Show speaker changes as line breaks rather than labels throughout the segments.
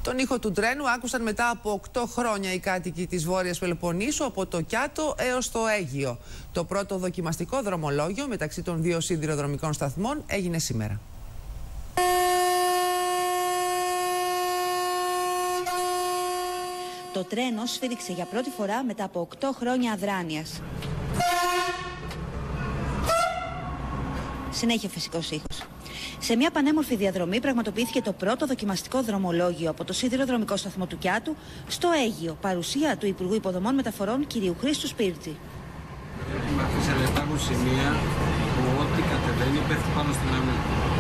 Τον ήχο του τρένου άκουσαν μετά από 8 χρόνια οι κάτοικοι της Βόρειας Πελοποννήσου από το Κιάτο έως το Αίγυο. Το πρώτο δοκιμαστικό δρομολόγιο μεταξύ των δύο σιδηροδρομικών σταθμών έγινε σήμερα.
Το τρένο σφύριξε για πρώτη φορά μετά από 8 χρόνια αδράνειας. Συνέχεια φυσικός ήχος. Σε μια πανέμορφη διαδρομή πραγματοποιήθηκε το πρώτο δοκιμαστικό δρομολόγιο από το σιδηροδρομικό σταθμό του Κιάτου στο Αίγυο, παρουσία του Υπουργού Υποδομών Μεταφορών κ. Χρήστου Σπίρτζη.
Έχουμε αφήσει υπάρχουν σημεία που ό,τι κατεβαίνει πέφτει πάνω στην άμυνα.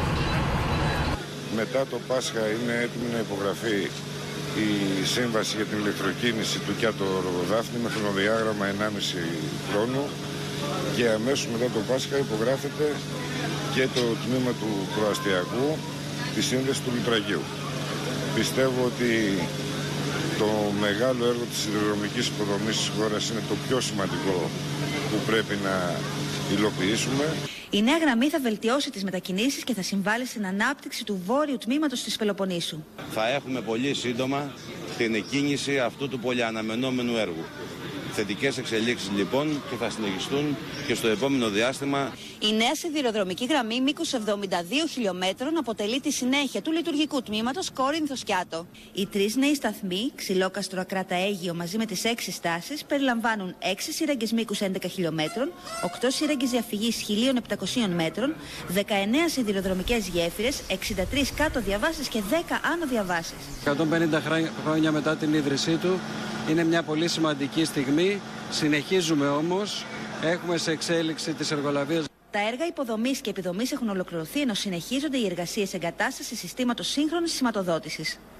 Μετά το Πάσχα είναι έτοιμη να υπογραφεί η σύμβαση για την ηλεκτροκίνηση του Κιάτο Ροδάφνη με χρονοδιάγραμμα 1,5 χρόνου και αμέσως μετά το Πάσχα υπογράφεται και το τμήμα του προαστιακού της σύνδεσης του Λουτραγίου. Πιστεύω ότι το μεγάλο έργο της σιδηροδρομικής υποδομής της χώρας είναι το πιο σημαντικό που πρέπει να υλοποιήσουμε.
Η νέα γραμμή θα βελτιώσει τις μετακινήσεις και θα συμβάλλει στην ανάπτυξη του βόρειου τμήματος της Πελοποννήσου.
Θα έχουμε πολύ σύντομα την εκκίνηση αυτού του πολυαναμενόμενου έργου. Θετικές εξελίξεις λοιπόν και θα συνεχιστούν και στο επόμενο διάστημα.
Η νέα σιδηροδρομική γραμμή μήκους 72 χιλιόμετρων αποτελεί τη συνέχεια του λειτουργικού τμήματος Κόρινθος-Κιάτο. Οι 3 νέοι σταθμοί, Ξυλόκαστρο, Ακράτα, Αίγυο, μαζί με τις 6 στάσεις, περιλαμβάνουν 6 σύραγγες μήκους 11 χιλιόμετρων, 8 σύραγγες διαφυγής 1.700 μέτρων, 19 σιδηροδρομικές γέφυρες, 63 κάτω διαβάσεις και 10 άνω διαβάσεις.
150 χρόνια μετά την ίδρυσή του είναι μια πολύ σημαντική στιγμή. Συνεχίζουμε όμως, έχουμε σε εξέλιξη τις εργολαβίες.
Τα έργα υποδομής και επιδομής έχουν ολοκληρωθεί, ενώ συνεχίζονται οι εργασίες εγκατάστασης συστήματος σύγχρονης σηματοδότησης.